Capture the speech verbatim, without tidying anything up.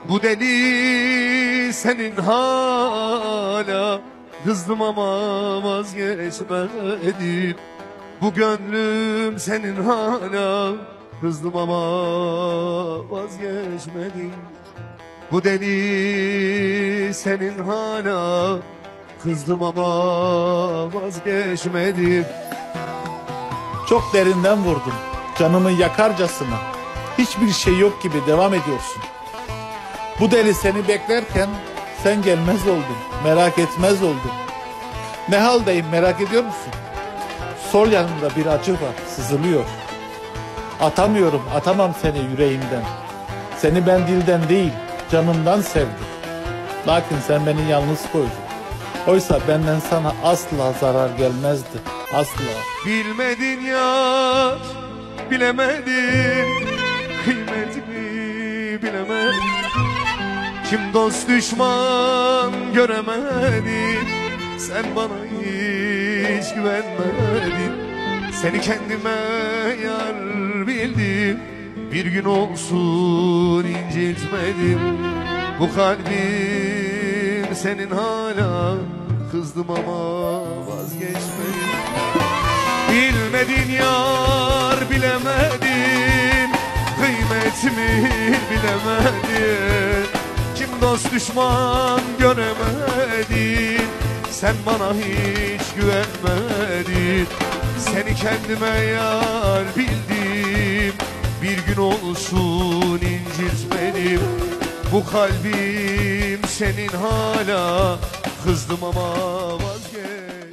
Bu deli senin hala, kızdım ama vazgeçmedim. Bu gönlüm senin hala, kızdım ama vazgeçmedim. Bu deli senin hala, kızdım ama vazgeçmedim. Çok derinden vurdum, canımı yakarcasına. Hiçbir şey yok gibi devam ediyorsun. Bu deli seni beklerken sen gelmez oldun, merak etmez oldun. Ne haldeyim merak ediyor musun? Sol yanımda bir acı var, sızılıyor. Atamıyorum, atamam seni yüreğimden. Seni ben dilden değil, canımdan sevdim. Lakin sen beni yalnız koydun. Oysa benden sana asla zarar gelmezdi, asla. Bilmedin ya, bilemedin, kıymetimi bilemedin. Kim dost düşman göremedi, sen bana hiç güvenmedin. Seni kendime yar bildim, bir gün olsun incitmedim. Bu kalbim senin hala, kızdım ama vazgeçmedim. Bilmedin yar, bilemedin, kıymetimi bilemedin. Kim dost düşman göremedin, sen bana hiç güvenmedin. Seni kendime yar bildim, bir gün olsun incitmedim. Bu kalbim senin hala, kızdım ama vazgeçmedim.